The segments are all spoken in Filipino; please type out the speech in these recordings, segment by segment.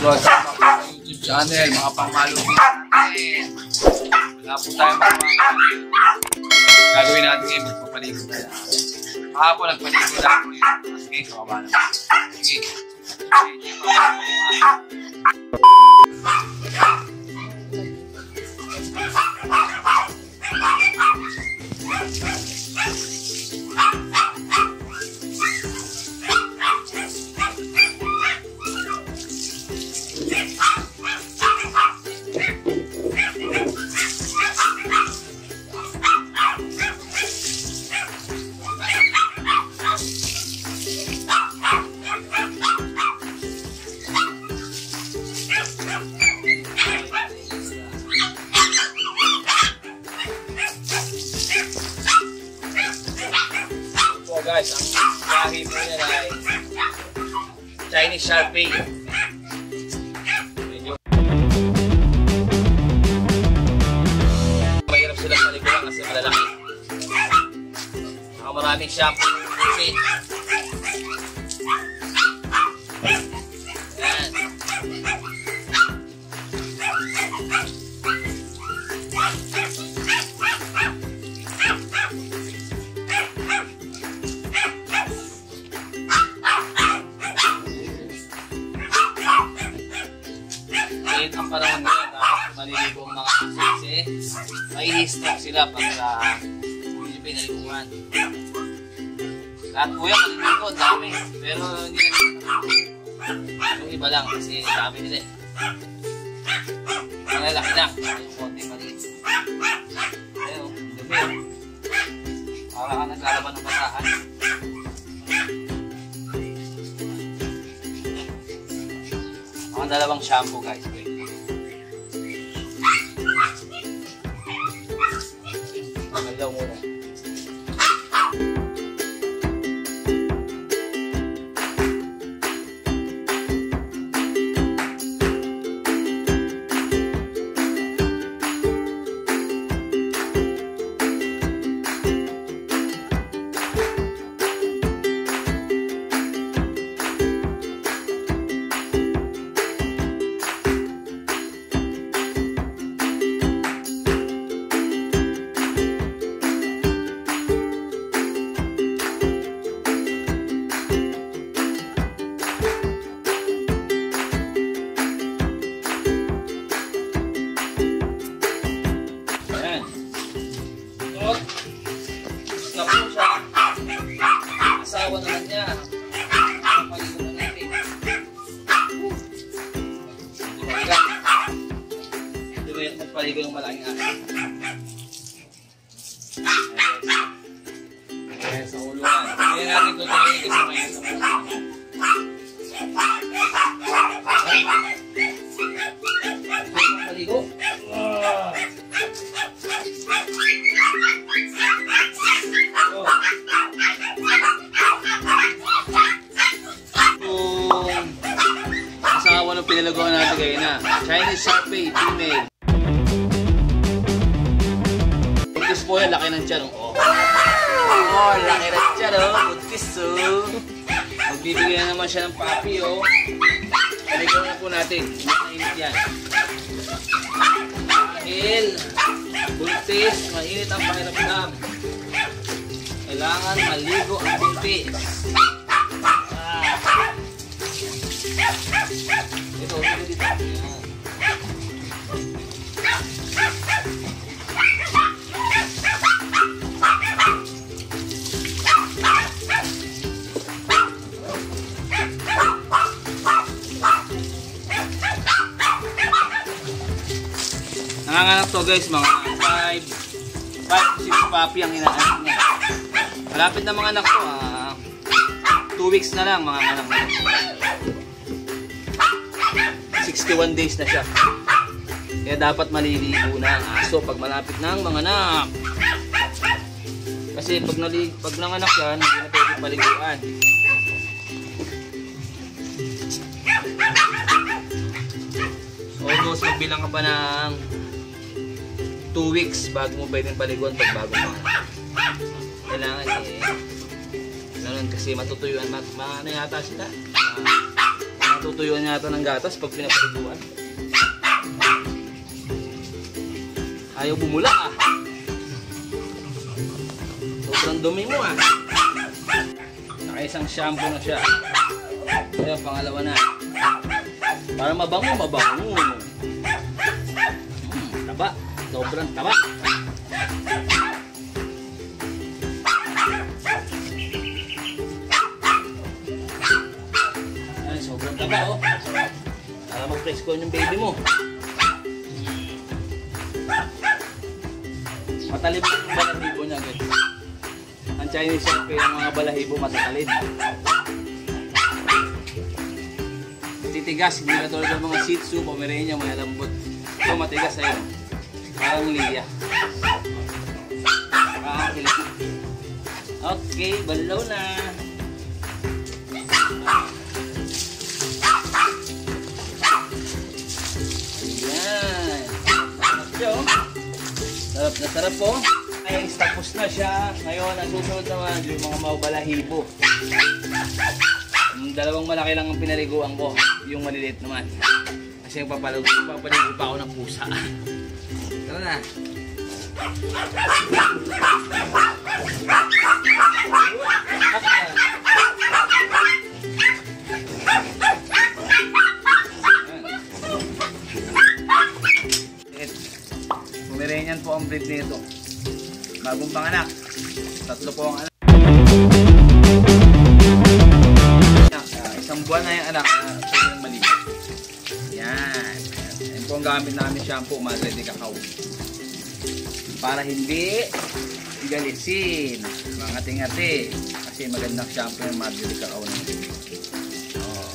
subscribe sa YouTube channel, mga pangmalong natin. Wala po tayo mga gagawin natin ngayon, magpapaligo tayo. Kahapon nagpaligo lang po yun. Sige, kababa naman. Sige. Guys, ang gahi po niya ay Chinese Sharpie. Medyo mahirap sila paliguan kasi malalaki. Maraming shampoo. Yan. Ang panahon ngayon, maliligo ang mga kasi may histock sila pag hindi pinaliguan. Lahat po yan, maliligo, dami. Pero hindi na yung iba lang kasi dami nila eh. Malalaki lang, yung konti maliit. Ayun, dumi yun. Para ka naglalaban ng basahan. Mga dalawang shampoo guys. Magalaw muna. Asawa naman niya. Paligo na natin. Hindi ba yung magpaligo yung malaking akin? Ayan, sa ulo na. Hindi natin tutulungin kasi may sa ulo. Paligo. Asawa ng pinalaguan natin kayo na Chinese Sharpie female. Buntis po yan, laki ng tiyan. Oh, laki ng tiyan oh. Buntis oh. Magbibigay na naman siya ng papi oh. Paligawan po natin. Mainit yan. Dahil buntis, mainit ang pakiramdam. Kailangan maligo ang buntis. Ito, dito. Nanganganak to guys, mga 5 to 6 papi ang inaanak niya. Malapit na mga anak to, 2 weeks na lang mga anak na. 61 days na siya. Kaya dapat maliligo na ang aso pag malapit ng mga anak. Kasi pag nanganak yan, hindi na pwede paliguan. Almost magbilang ka pa ng 2 weeks bago mo pwedeng paliguan pag bago pa. Kailangan ganun kasi matutuyuan. Ano yata sila? natutuyuan yata ng gatas pag pinapaliguan. Ayaw bumula ah. Sobrang dumi mo ah. Nakaisang shampoo na siya. Ayan, pangalawa na. Para mabango. Taba. Sobrang taba. Ayan, sobrang taba oh. Para mag-presko yung baby mo. Matalim yung balahibo niya guys. Ang Chinese Shepherd yung mga balahibo matatalim. Titigas, hindi na tulad ng mga Shih Tzu, Pomeranian, mga lambot. Ito matigas ayun. Parang liya. Okay, balaw na. Ayan. Sarap siya oh. Sarap na sarap po. Ay, tapos na siya. Ngayon, ang susunod naman yung mga mabalahibo. Yung dalawang malaki lang ang pinaliguan ko. Yung maliliit naman. Kasi papaligo pa ako ng pusa. Tara na. Pomeranian po ang breed nito. Bagong panganak. 3 po ang anak. Isang buwan na yung anak. Ito yung maliit. Yan. Yan po ang gamit namin shampoo. Madre de Cacao. Para hindi igalisin. Mga ngati-ngati. Kasi magandang shampoo yung Madre de Cacao na. Oh.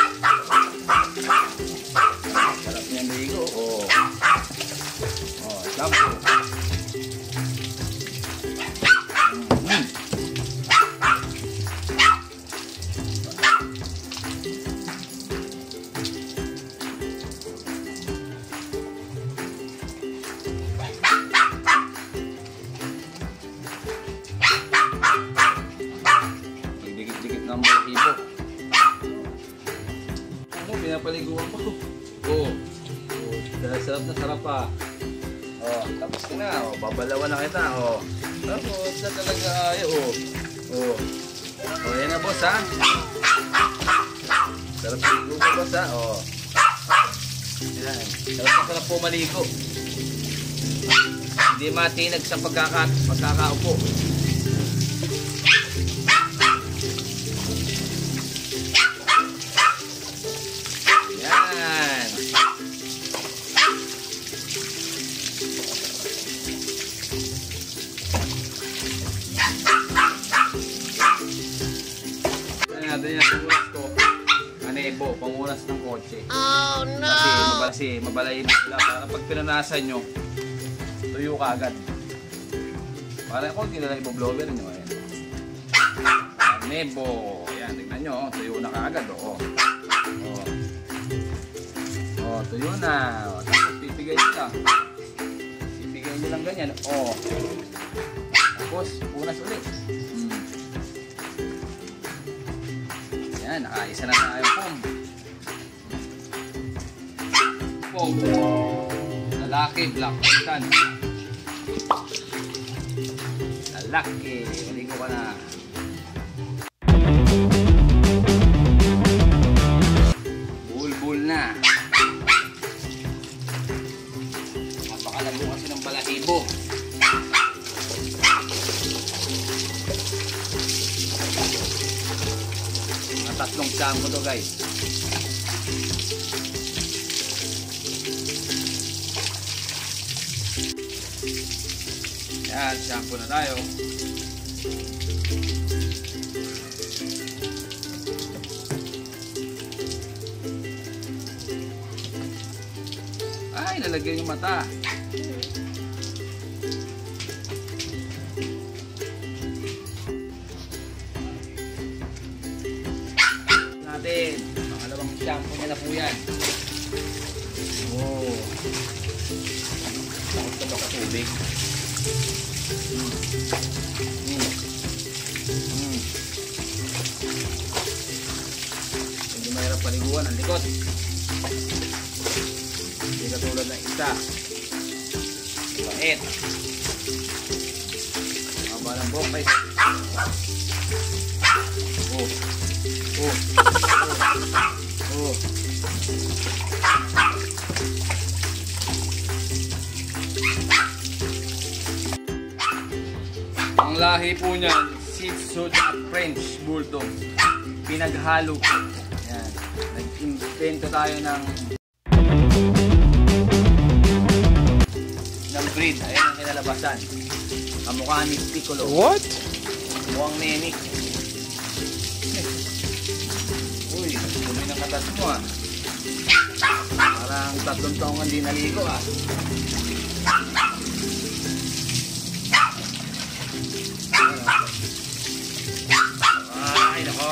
Sarap niyang ligo. Oh. Oh, shampoo. Dikit-dikit ng balahibo. Ano, pinapaliguan ko. Oh. Sarap na sarap pa. Oh, tapos na. Oh, babalawan na kita. Oh. Tapos na talaga ay oh. Oh. Oh, yan na boss ha. Sarap ligo ko boss ha. Oh. Yan. Sarap na sarap po maligo. Hindi matinag sa pagkakaupo. Yan. Natin yung pangunas ko. Anebo, pangunas ng kotse. Oh no! Kasi mabalayin sila. Para pag pinanasan nyo, tuyo ka agad. Para ako hindi na lang iboblower nyo. Ayan. Anebo. Ayan, tignan nyo. Tuyo na kaagad. Oh. Oh. Oh, tuyo na. Tapos pipigay nyo lang. Pipigay nyo lang ganyan. Oh. Tapos, punas ulit. Yan, nakaisa na tayo pom. Lalaki, black tan. Lalaki, maligo ka na. Bulbul na. Napakalago kasi ng balahibo. Tatlong shampoo to guys. Yan, shampoo na tayo. Ay, lalagyan yung mata. Pangalawang shampoo nila po yan. Oh. Takot ka ba ka tubig? Hindi mahirap paliguan ang likod. Hindi katulad ng isa. Bait. Haba ng buhok guys. Oh. Oh. Oh. Oh. Ang lahi po niyan, Shih Tzu at French Bulldog. Pinaghalo po. Yan. Nag-invento tayo ng breed. Ayan ang kinalabasan. Kamukha ni Piccolo. What? Mukhang nenik. Uy, dumi ng katas mo ah. Parang 3 taong hindi naligo ah. Ay, nako.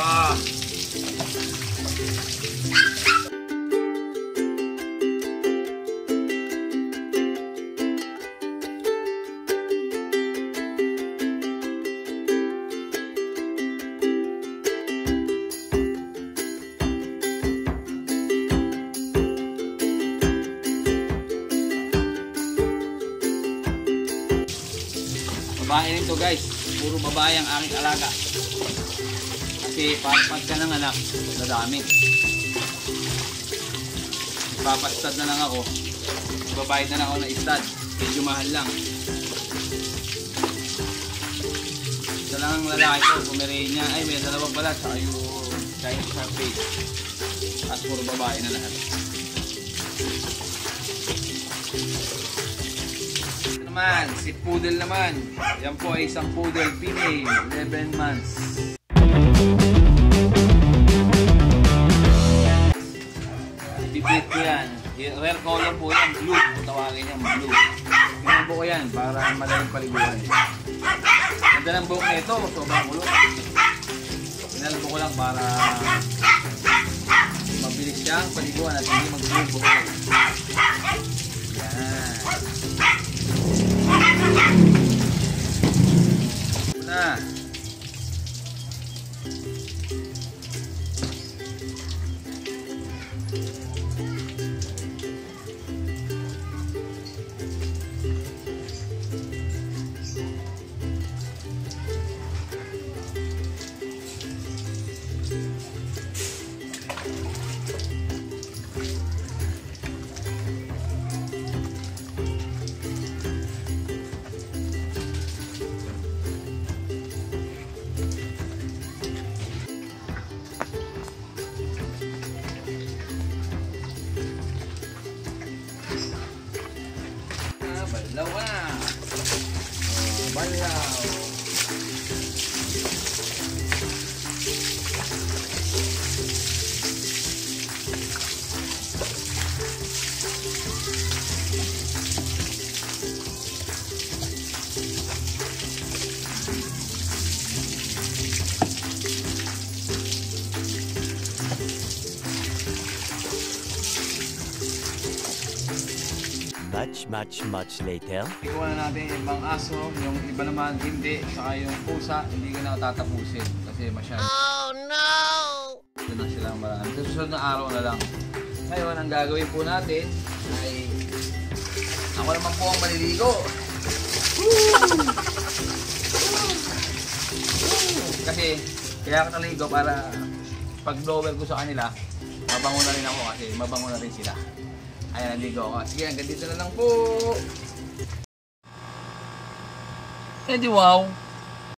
Babae rin to guys, puro babae ang aking alaga. Kasi pagpad ka ng anak, dadami. Papastad na lang ako, babayad na lang ako ng istad, medyo mahal lang. Isa lang ang lalaki ko, Pomeranian, ay may dalawa pala, saka yung Chinese Sharpei. At puro babae na lahat. Naman, si Poodle naman. Yan po ay isang Poodle female, 11 months. Bibit ko yan. Rare color po yan, blue. Tawagin yan, blue. Pinambo ko yan para madaling paliguan. Ganda ng buhok nito, sobrang ulo. Pinalbo ko lang para mabilis siyang paliguan at hindi mag-buhok. Yan. Na. Balaw ka na. Balaw. Much later. Ikuha na natin yung ibang aso, yung iba naman hindi, saka yung pusa, hindi ko na tatapusin kasi masyado. Oh no! Ito na silang marami. Sa susunod na araw na lang. Ngayon, ang gagawin po natin ay ako naman po ang maliligo. Kasi kaya ako naligo para pag blower ko sa kanila, mabango na rin ako kasi mabango na rin sila. Ayan, naligo ako. Sige, hanggang dito na lang po. Eh di wow!